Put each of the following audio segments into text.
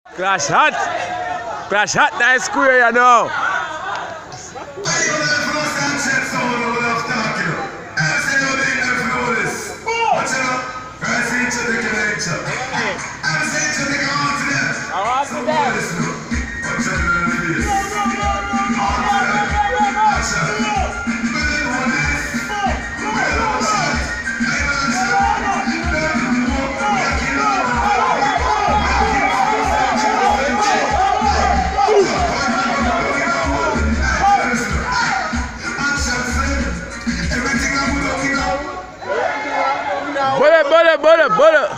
Clash hot. Clash hot, nice square, you know. Butter.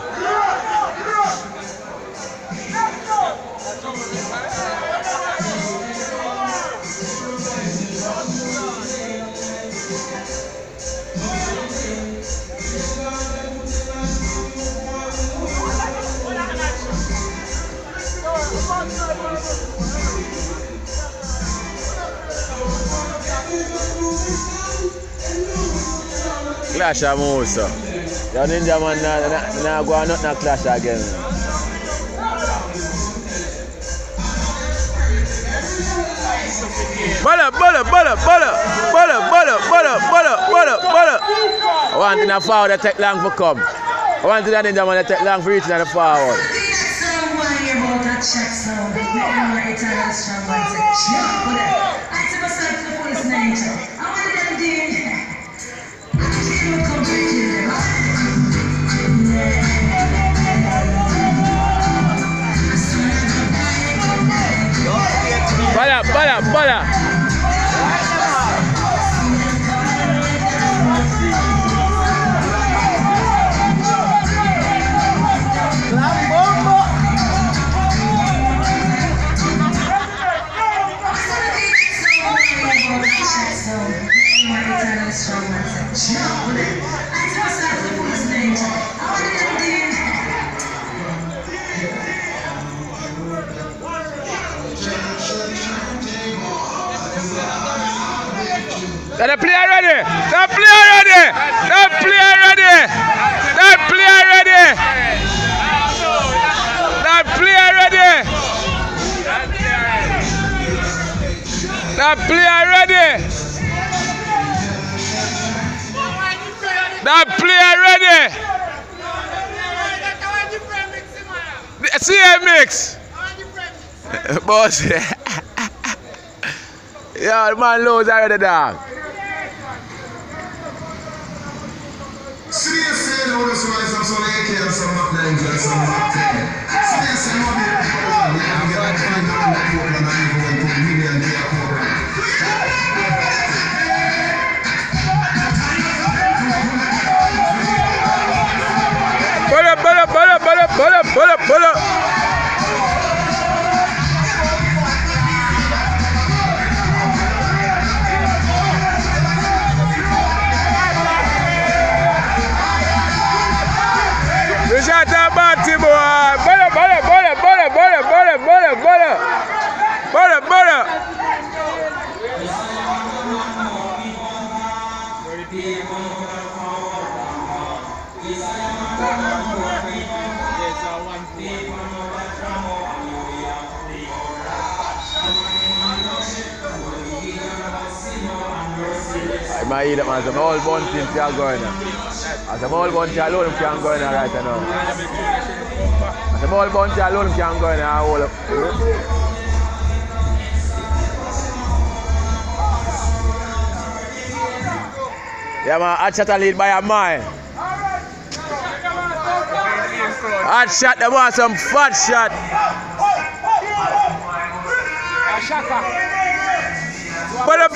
Clash of Musa. The ninja man now go on not clash again. Butter. I want in the forward to take long for come. I want in the ninja man to take long for reaching at the forward. Butter. The player ready! CMX! Boss! Yeah, the man loads already, dog. Butter. We shot that party, boy. Butter. I might eat them as a whole bunch in Fiangorna. As a whole bunch alone in Fiangorna right now. As a whole bunch alone in Fiangorna. Yeah, man, hot shot a lead by a mile. Hot shot, they want some fat shot. Butter.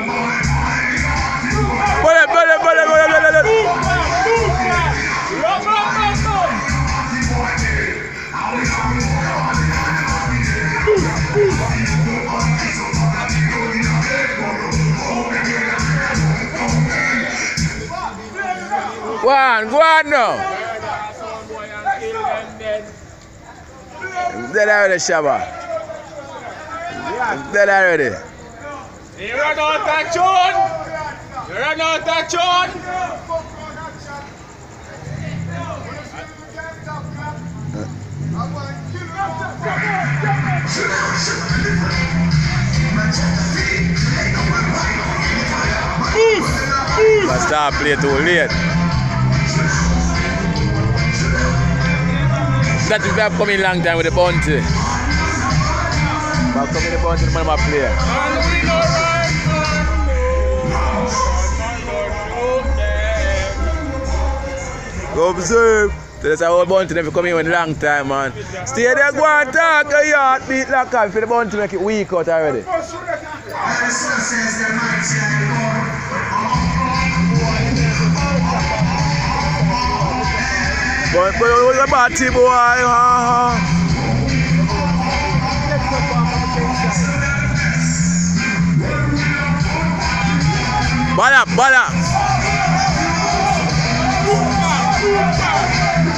Butter. Go on now. Dead already, Shabba. Dead already. You run out of tune. You run out of tune. But start play too late. That is why coming long time with the bounty. But coming the bounty, the man of player. Go observe. So that's a whole bounty never come in with a long time, man. Stay there, go and talk. A yard beat like that for the bounty make it weak out already. But what's a batty boy? Bala.